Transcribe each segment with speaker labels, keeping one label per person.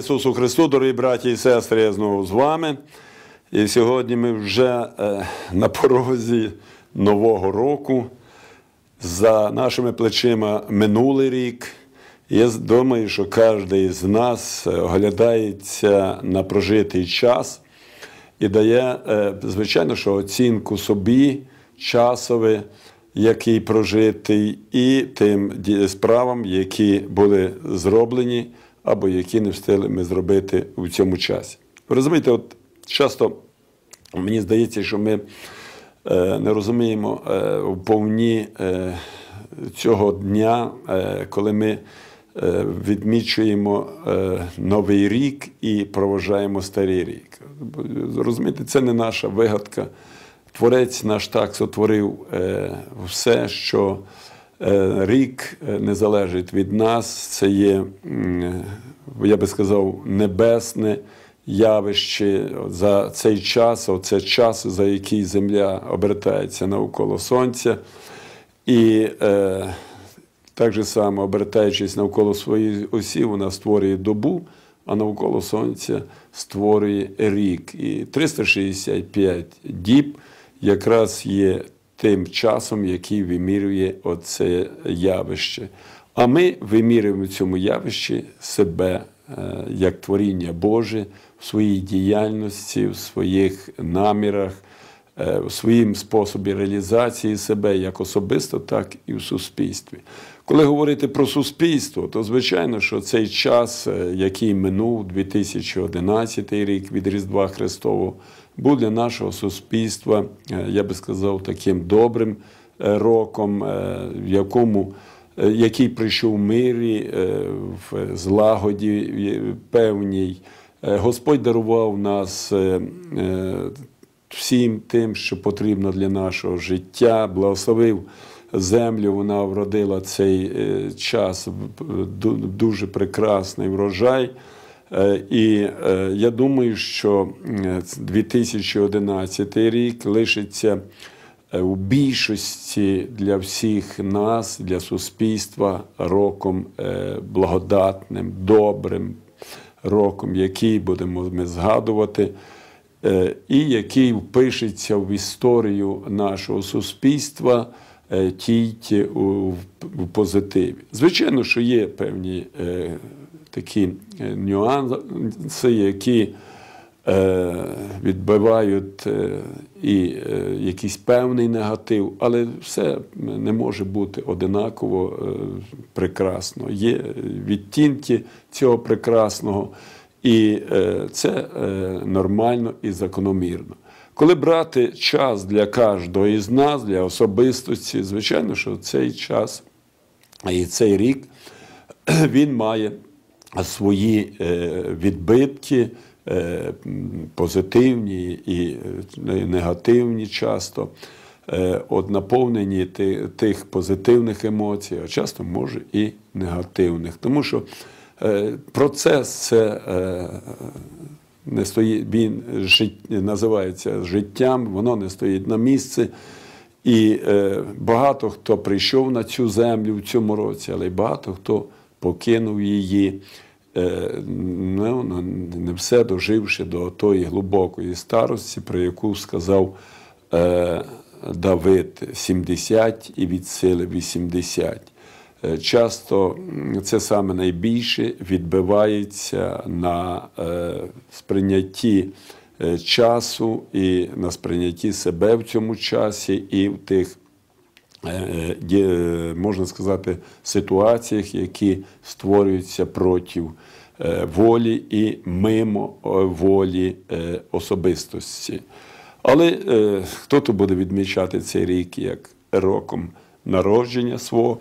Speaker 1: Ісусу Христу, дорогі браті і сестри, я знову з вами. І сьогодні ми вже на порозі Нового року. За нашими плечима минулий рік. Я думаю, що кожен з нас оглядається на прожитий час і дає, звичайно, що оцінку собі, часове, який прожитий, і тим справам, які були зроблені, або які не встигли ми зробити у цьому часі. Ви розумієте, от часто мені здається, що ми не розуміємо вповні цього дня, коли ми відмічуємо Новий рік і проважаємо Старий рік. Розумієте, це не наша вигадка. Творець наш так сотворив все, що рік не залежить від нас. Це є, я би сказав, небесне явище за цей час, оце час, за який Земля обертається навколо Сонця. І так же само, обертаючись навколо своєї осі, вона створює добу, а навколо Сонця створює рік. І 365 діб якраз є тим часом, який вимірює оце явище. А ми вимірюємо в цьому явищі себе як творіння Боже в своїй діяльності, в своїх намірах, в своїм способі реалізації себе як особисто, так і в суспільстві. Коли говорити про суспільство, то звичайно, що цей час, який минув, 2011 рік від Різдва Христового, був для нашого суспільства, я би сказав, таким добрим роком, який прийшов в мирі, в злагоді певній. Господь дарував нас всім тим, що потрібно для нашого життя, благословив землю, вона вродила цей час дуже прекрасний врожай. І я думаю, що 2011 рік лишиться у більшості для всіх нас, для суспільства, роком благодатним, добрим, роком, який будемо ми згадувати, і який впишеться в історію нашого суспільства тільки в позитиві. Звичайно, що є певні такі нюанси, які відбивають і якийсь певний негатив, але все не може бути одинаково прекрасно. Є відтінки цього прекрасного, і це нормально і закономірно. Коли брати час для кожного із нас, для особистості, звичайно, що цей час і цей рік, він має свої відбитки, позитивні і негативні часто, наповнені тих позитивних емоцій, а часто, може, і негативних. Тому що процес це не стоїть, він називається життям, воно не стоїть на місці. І багато хто прийшов на цю землю в цьому році, але й багато хто покинув її, не все доживши до тої глибокої старості, про яку сказав Давид, 70 і від сили 80. Часто це саме найбільше відбивається на сприйнятті часу і на сприйнятті себе в цьому часі і в тих, можна сказати, ситуаціях, які створюються проти волі і мимо волі особистості. Але хто-то буде відмічати цей рік як роком народження свого,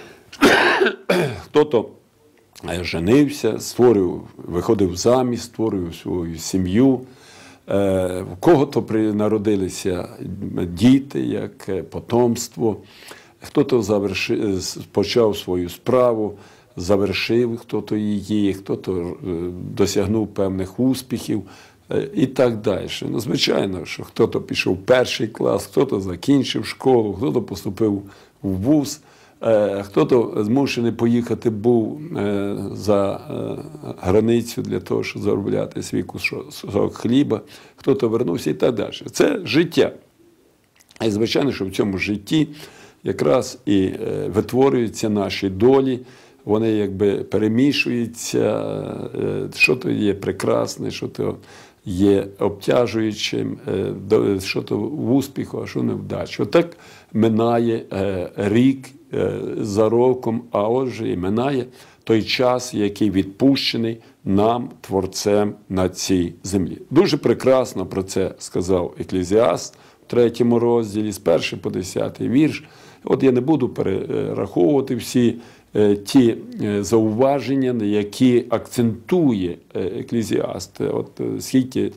Speaker 1: хто-то женився, виходив заміж, створював свою сім'ю, у кого-то народилися діти, як потомство, хто-то почав свою справу, завершив хто-то її, хто-то досягнув певних успіхів і так далі. Ну, звичайно, що хто-то пішов в перший клас, хто-то закінчив школу, хто-то поступив в вуз. Хто-то змушений поїхати був за границю для того, щоб заробляти свій кусок хліба, хто-то вернувся і так далі. Це життя. І, звичайно, що в цьому житті якраз і витворюються наші долі, вони якби перемішуються, що то є прекрасне, що то є обтяжуючим, що то в успіху, а що не вдачі. Отак минає рік за роком, а отже і минає той час, який відпущений нам, Творцем, на цій землі. Дуже прекрасно про це сказав Еклезіаст в 3 розділі, з 1 по 10 вірш. От я не буду перераховувати всі ті зауваження, на які акцентує Еклезіаст. От скільки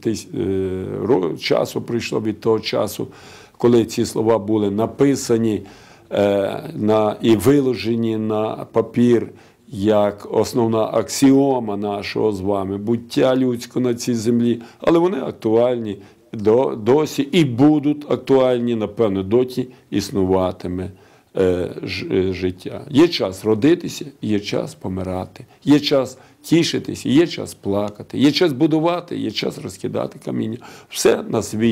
Speaker 1: часу пройшло від того часу, коли ці слова були написані і виложені на папір, як основна аксіома нашого з вами буття людського на цій землі, але вони актуальні досі і будуть актуальні, напевно, доті існуватиме життя. Є час родитися, є час помирати, є час тішитися, є час плакати, є час будувати, є час розкидати каміння. Все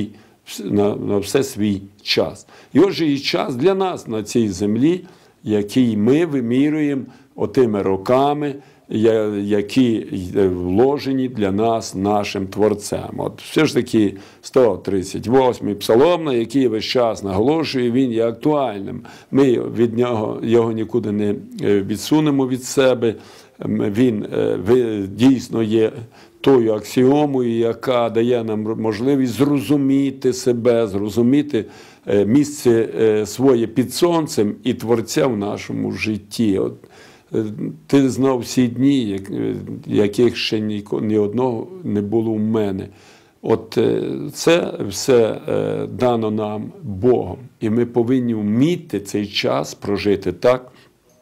Speaker 1: на все свій час. І отже, і час для нас на цій землі, який ми вимірюємо отими роками, які вложені для нас нашим Творцем. От все ж таки 138-й псалом, на який весь час наголошує, він є актуальним. Ми від його нікуди не відсунемо від себе. Він дійсно є тою аксіомою, яка дає нам можливість зрозуміти себе, зрозуміти місце своє під сонцем і Творця в нашому житті. От, ти знав всі дні, яких ще ні одного не було в мене. От це все дано нам Богом. І ми повинні вміти цей час прожити так,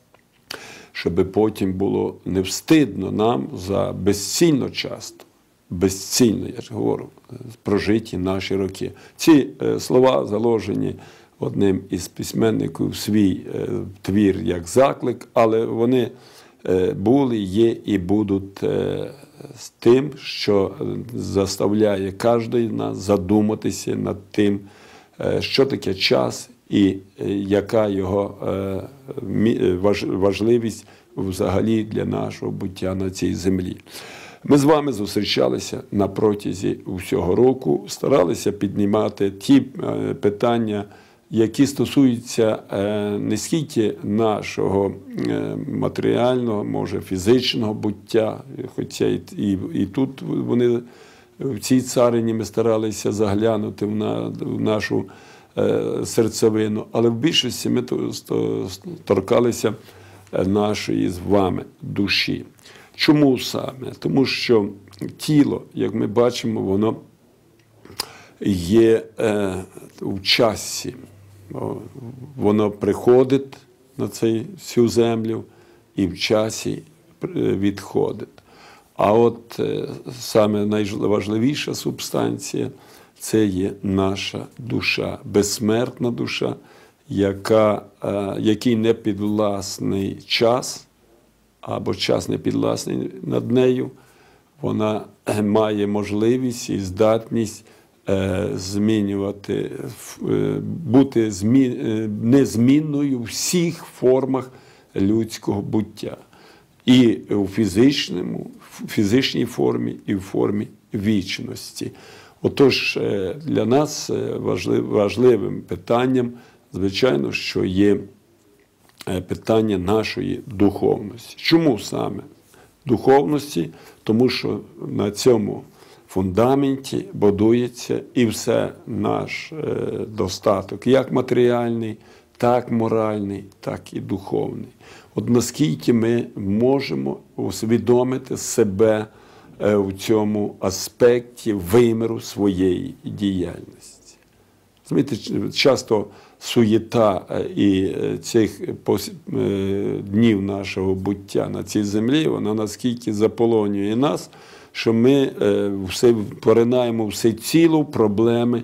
Speaker 1: щоб потім було не встидно нам за безцільно часто, безцільно, я ж говорю, прожиті наші роки. Ці слова заложені одним із письменників свій твір як заклик, але вони були, є і будуть з тим, що заставляє кожного з нас задуматися над тим, що таке час і яка його важливість взагалі для нашого буття на цій землі. Ми з вами зустрічалися на протязі всього року, старалися піднімати ті питання, які стосуються не скільки нашого матеріального, може фізичного буття, хоча і тут вони в цій царині ми старалися заглянути в нашу серцевину, але в більшості ми торкалися нашої з вами душі. Чому саме? Тому що тіло, як ми бачимо, воно є в часі. Воно приходить на цю землю і в часі відходить. А от саме найважливіша субстанція – це є наша душа, безсмертна душа, якій не підвласний час, або час не підвласний над нею. Вона має можливість і здатність змінювати, бути незмінною в всіх формах людського буття. І у фізичній формі, і в формі вічності. Отож, для нас важливим питанням, звичайно, що є питання нашої духовності. Чому саме духовності? Тому що на цьому фундаменті будується і все наш достаток, як матеріальний, так моральний, так і духовний. От наскільки ми можемо усвідомити себе в цьому аспекті виміру своєї діяльності. Знаєте, часто суєта і цих днів нашого буття на цій землі, вона наскільки заполонює нас, що ми поринаємо всеціло в проблеми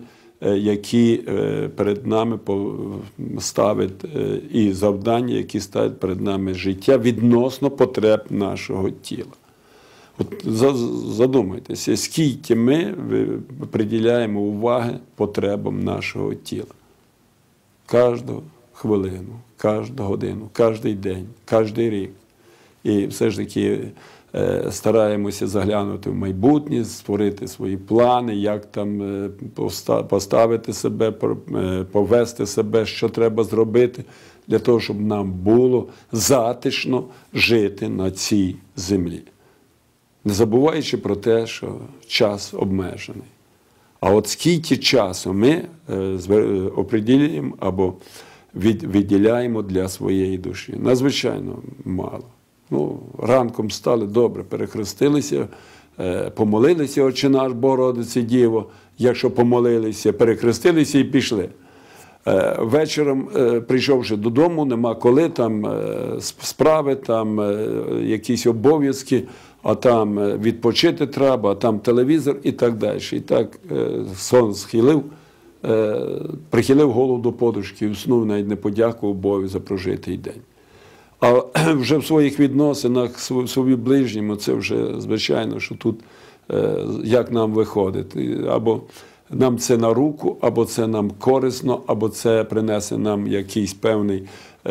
Speaker 1: які перед нами ставить, і завдання, які ставить перед нами життя відносно потреб нашого тіла. От задумайтеся, скільки ми приділяємо уваги потребам нашого тіла. Кожну хвилину, кожну годину, кожен день, кожен рік. І все ж таки стараємося заглянути в майбутнє, створити свої плани, як там поставити себе, повести себе, що треба зробити, для того, щоб нам було затишно жити на цій землі. Не забуваючи про те, що час обмежений. А от скільки часу ми оприділюємо або виділяємо для своєї душі? Надзвичайно мало. Ну, ранком стали, добре, перехрестилися, помолилися, Отче наш, Богородице Діво, якщо помолилися, перехрестилися і пішли. Вечором, прийшовши додому, нема коли, там справи, там якісь обов'язки, а там відпочити треба, а там телевізор і так далі. І так сон схилив, прихилив голову до подушки, уснув, навіть не подякував Богу за прожитий день. А вже в своїх відносинах, своїм ближньому, це вже звичайно, що тут як нам виходити. Або нам це на руку, або це нам корисно, або це принесе нам якийсь певний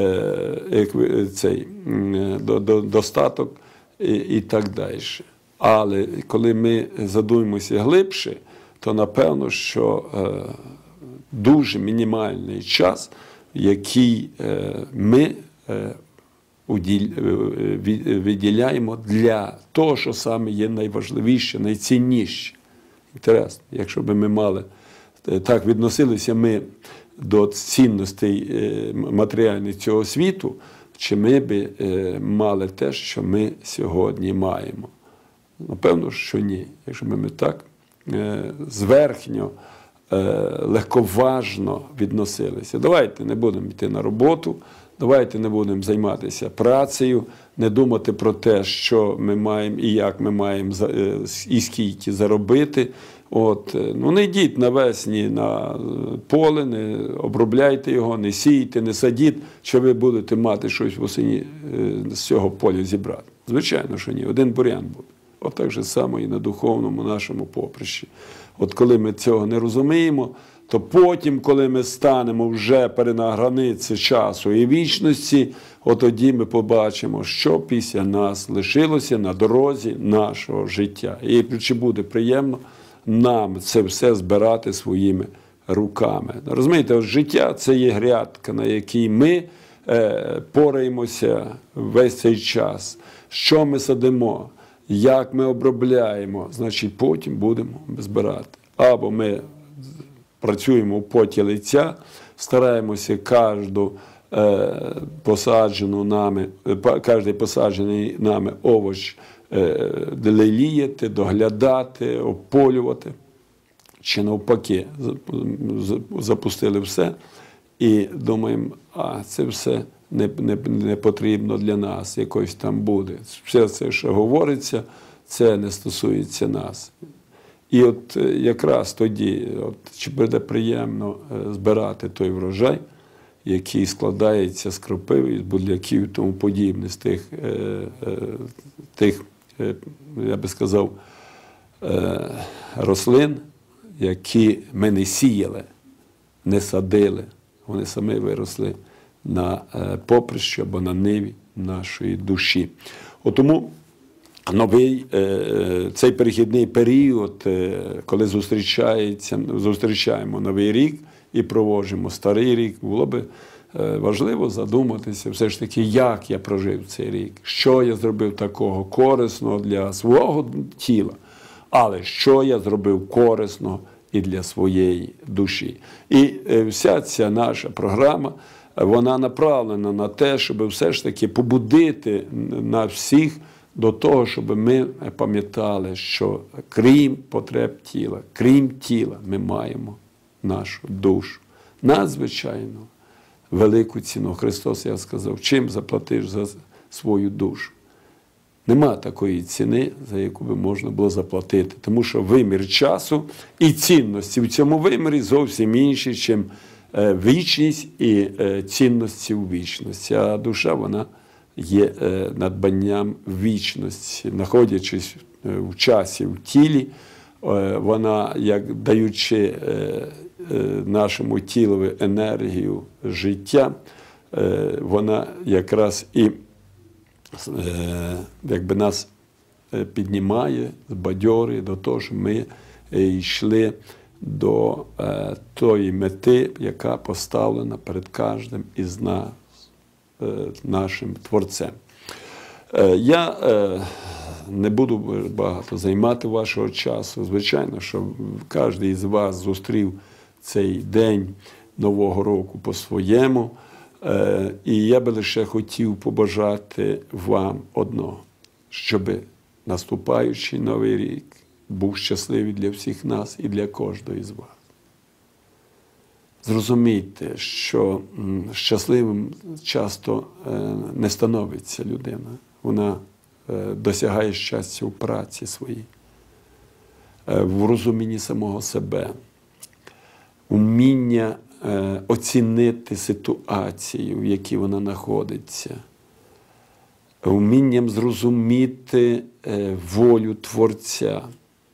Speaker 1: достаток і так далі. Але коли ми задумаємося глибше, то напевно, що дуже час, який ми виділяємо для того, що саме є найважливіше, найцінніше. Інтересно, якщо б ми мали, так відносилися ми до цінностей матеріальних цього світу, чи ми б мали те, що ми сьогодні маємо? Напевно, що ні. Якщо б ми так зверхньо, легковажно відносилися. Давайте не будемо йти на роботу, давайте не будемо займатися працею, не думати про те, що ми маємо і як ми маємо і скільки заробити. Не йдіть навесні на поле, не обробляйте його, не сійте, не садіть, що ви будете мати щось восені з цього поля зібрати. Звичайно, що ні. Один бур'ян буде. От так же само і на духовному нашому поприщі. От коли ми цього не розуміємо, то потім, коли ми станемо вже на границі часу і вічності, от тоді ми побачимо, що після нас лишилося на дорозі нашого життя. І чи буде приємно нам це все збирати своїми руками. Розумієте, життя – це є грядка, на якій ми пораємося весь цей час. Що ми садимо, як ми обробляємо, значить потім будемо збирати. Або ми працюємо в поті лиця, стараємося кожен посаджений нами овоч леліяти, доглядати, обполювати. Чи навпаки, запустили все і думаємо, це все не потрібно для нас, якось там буде. Все це, що говориться, це не стосується нас. І от якраз тоді, чи буде приємно збирати той врожай, який складається з кропиви, з бурляків і тому подібне, з тих, я би сказав, рослин, які ми не сіяли, не садили, вони самі виросли на поприщі або на ниві нашої душі. Тому новий, цей перехідний період, коли зустрічаємо Новий рік і проводжуємо Старий рік, було би важливо задуматися все ж таки, як я прожив цей рік, що я зробив такого корисного для свого тіла, але що я зробив корисного і для своєї душі. І вся ця наша програма, вона направлена на те, щоб все ж таки побудити нас всіх до того, щоб ми пам'ятали, що крім потреб тіла, крім тіла, ми маємо нашу душу. Надзвичайно велику ціну. Христос, я сказав, чим заплатиш за свою душу? Нема такої ціни, за яку би можна було заплатити. Тому що вимір часу і цінності в цьому вимірі зовсім інші, ніж вічність і цінності у вічності. А душа, вона є надбанням вічності. Знаходячись в часі, в тілі, вона, як даючи нашому тілові енергію життя, вона якраз і якби нас піднімає, збадьорює до того, що ми йшли до тої мети, яка поставлена перед кожним із нас, нашим Творцем. Я не буду багато займати вашого часу. Звичайно, що кожен із вас зустрів цей день Нового року по-своєму. І я би лише хотів побажати вам одного, щоб наступаючий Новий рік був щасливий для всіх нас і для кожного із вас. Зрозумійте, що щасливим часто не становиться людина. Вона досягає щастя в праці своїй, в розумінні самого себе, вміння оцінити ситуацію, в якій вона знаходиться, вмінням зрозуміти волю Творця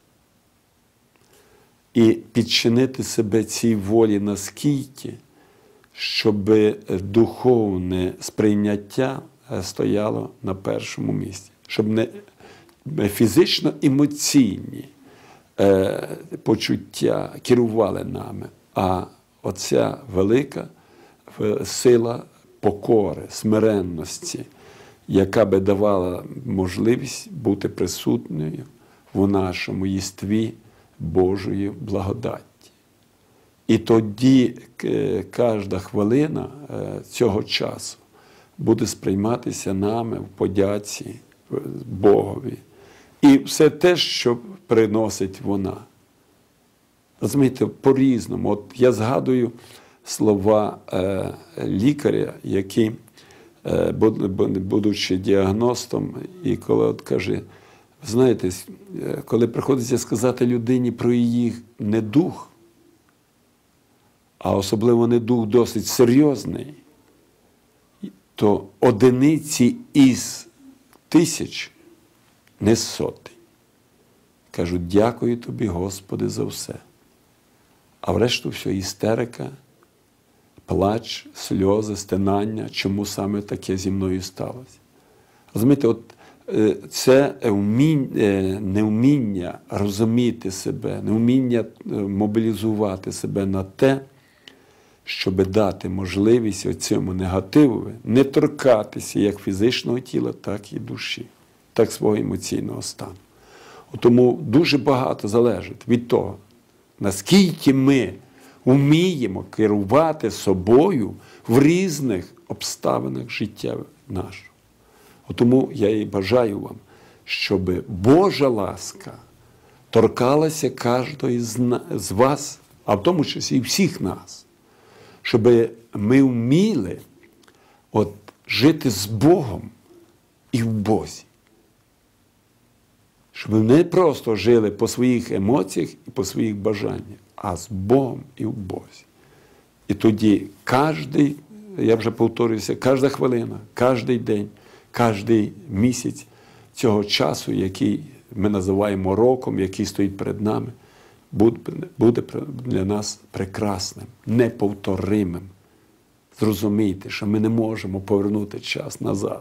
Speaker 1: і підчинити себе цій волі наскільки, щоб духовне сприйняття стояло на першому місці, щоб не фізично-емоційні почуття керували нами, а оця велика сила покори, смиренності, яка би давала можливість бути присутньою в нашому єстві Божої благодаті. І тоді кожна хвилина цього часу буде сприйматися нами в подяці Богові. І все те, що приносить вона. Розумієте, по-різному. От я згадую слова лікаря, який, будучи діагностом, і коли от каже, знаєте, коли приходиться сказати людині про її недух, а особливо недух досить серйозний, то одиниці із тисяч, не сотень. Кажуть, дякую тобі, Господи, за все. А врешту все істерика, плач, сльози, стенання, чому саме таке зі мною сталося. Розумієте, от це невміння розуміти себе, невміння мобілізувати себе на те, щоб дати можливість цьому негативу не торкатися як фізичного тіла, так і душі, так свого емоційного стану. Тому дуже багато залежить від того, наскільки ми вміємо керувати собою в різних обставинах життя нашого. Тому я і бажаю вам, щоб Божа ласка торкалася кожного з вас, а в тому числі і всіх нас, щоб ми вміли жити з Богом і в Бозі. Щоб ми не просто жили по своїх емоціях і по своїх бажаннях, а з Богом і в Бозі. І тоді кожний, я вже повторююся, кожна хвилина, кожний день, кожний місяць цього часу, який ми називаємо роком, який стоїть перед нами, буде для нас прекрасним, неповторимим. Зрозумійте, що ми не можемо повернути час назад.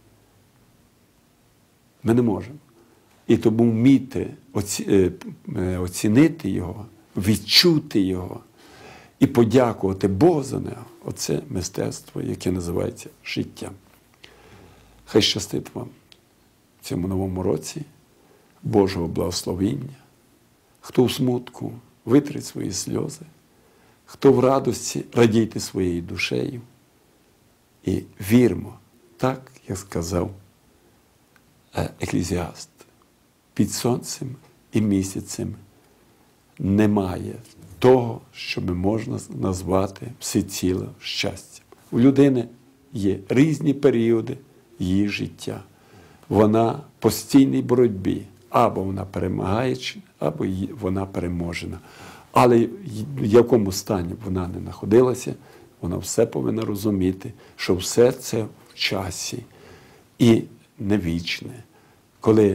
Speaker 1: Ми не можемо. І тому вміти оцінити його, відчути його і подякувати Богу за нього. Оце мистецтво, яке називається життям. Хай щастить вам в цьому новому році Божого благословіння. Хто в смутку, витрить свої сльози. Хто в радості, радійте своєю душею. І вірмо, так, як сказав Еклезіаст, під сонцем і місяцем немає того, що можна назвати всеціло щастям. У людини є різні періоди її життя. вона в постійній боротьбі. Або вона перемагаюча, або вона переможена. Але в якому стані б вона не знаходилася, вона все повинна розуміти, що все це в часі і не вічне. Коли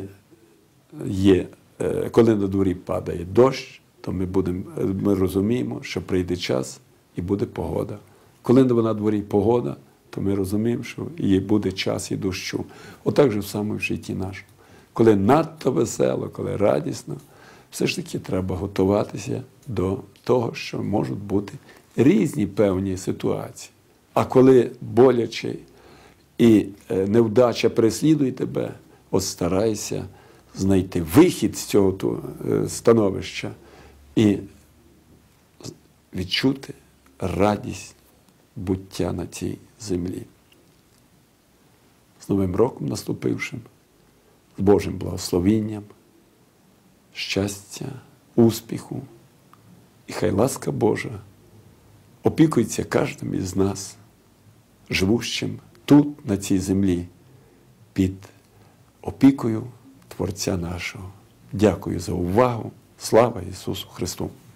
Speaker 1: на дворі падає дощ, то ми розуміємо, що прийде час і буде погода. Коли на дворі погода, то ми розуміємо, що і буде час і дощу. Отак же саме в житті нашому. Коли надто весело, коли радісно, все ж таки треба готуватися до того, що можуть бути різні певні ситуації. А коли боляче і невдача переслідує тебе, от старайся знайти вихід з цього становища і відчути радість буття на цій землі. З Новим роком наступившим, з Божим благословінням, щастя, успіху. І хай ласка Божа опікується кожним із нас, живущим тут, на цій землі, під опікою Творця нашого. Дякую за увагу. Слава Ісусу Христу!